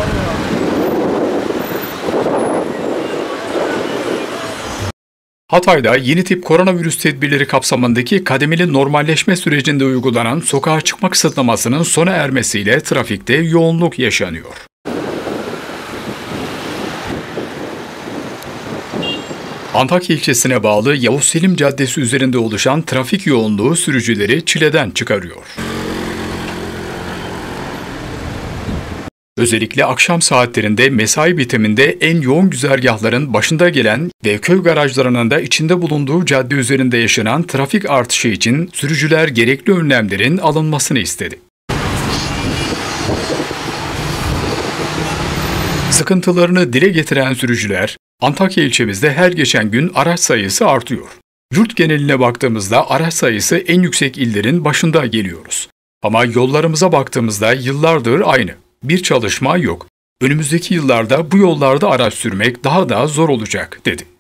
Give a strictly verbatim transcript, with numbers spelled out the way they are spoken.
Hatay'da yeni tip koronavirüs tedbirleri kapsamındaki kademeli normalleşme sürecinde uygulanan sokağa çıkma kısıtlamasının sona ermesiyle trafikte yoğunluk yaşanıyor. Antakya ilçesine bağlı Yavuz Selim Caddesi üzerinde oluşan trafik yoğunluğu sürücüleri çileden çıkarıyor. Özellikle akşam saatlerinde mesai bitiminde en yoğun güzergahların başında gelen ve köy garajlarının da içinde bulunduğu cadde üzerinde yaşanan trafik artışı için sürücüler gerekli önlemlerin alınmasını istedi. Sıkıntılarını dile getiren sürücüler, Antakya ilçemizde her geçen gün araç sayısı artıyor. Yurt geneline baktığımızda araç sayısı en yüksek illerin başında geliyoruz. Ama yollarımıza baktığımızda yıllardır aynı. Bir çalışma yok. Önümüzdeki yıllarda bu yollarda araç sürmek daha da zor olacak, dedi.